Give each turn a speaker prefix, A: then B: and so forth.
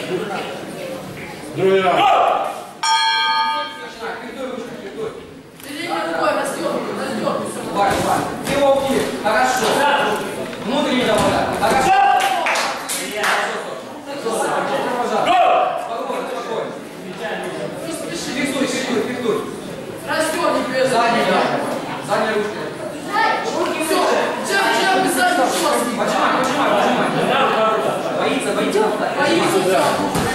A: Друзья.
B: Хорошо. Внутренний довода. Хорошо. Спокойно, спокойно. Фиксуй, фиксуй, фиксуй. Задняя ручка. Задняя ручка. Поджимай, поджимай, поджимай. Боится, боится. Боится.